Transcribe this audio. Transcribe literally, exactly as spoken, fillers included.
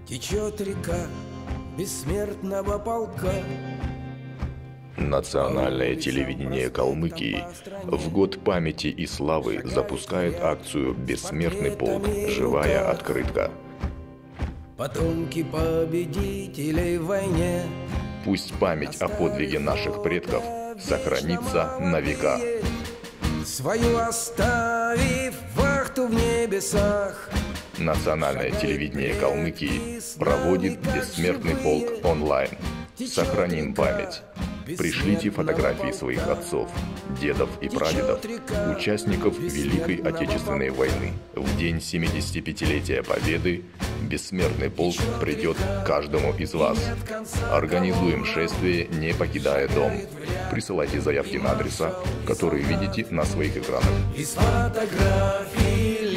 Течет река бессмертного полка. Национальное телевидение Калмыкии в год памяти и славы запускает акцию «Бессмертный полк. Живая открытка». Потомки победителей в войне. Пусть память о подвиге наших предков сохранится на века. Свою оставив вахту в небесах. Национальное телевидение Калмыкии проводит «Бессмертный полк» онлайн. Сохраним память. Пришлите фотографии своих отцов, дедов и прадедов, участников Великой Отечественной войны. В день семидесятипятилетия Победы Бессмертный полк придет к каждому из вас. Организуем шествие, не покидая дом. Присылайте заявки на адреса, которые видите на своих экранах. Из фотографий